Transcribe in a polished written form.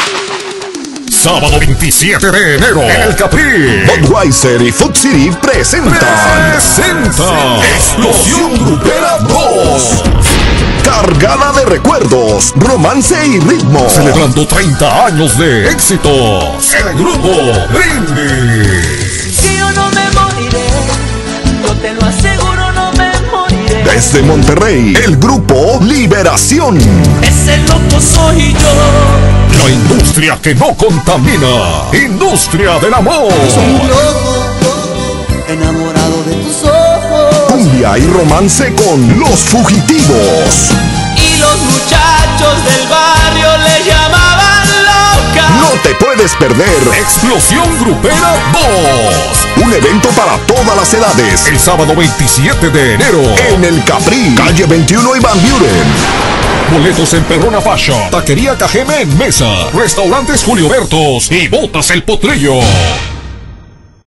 Sábado 27 de enero en el Capri, Budweiser y Food City presentan Explosión Grupera 2, cargada de recuerdos, romance y ritmo. celebrando 30 años de éxitos. El grupo Brindis. Que yo no me moriré, yo te lo aseguro, no me moriré. Desde Monterrey, el grupo Liberación. Ese loco soy yo. La industria que no contamina. Industria del amor. Soy un loco, enamorado de tus ojos. Cumbia y romance con Los Fugitivos. Y los muchachos del barrio le llamaban loca. No te puedes perder Explosión Grupera 2. un evento para todas las edades. El sábado 27 de enero. En el Capri, calle 21 y Van Buren. Boletos en Perrona Fashion, Taquería Cajeme en Mesa, Restaurantes Julio Bertos y Botas El Potrillo.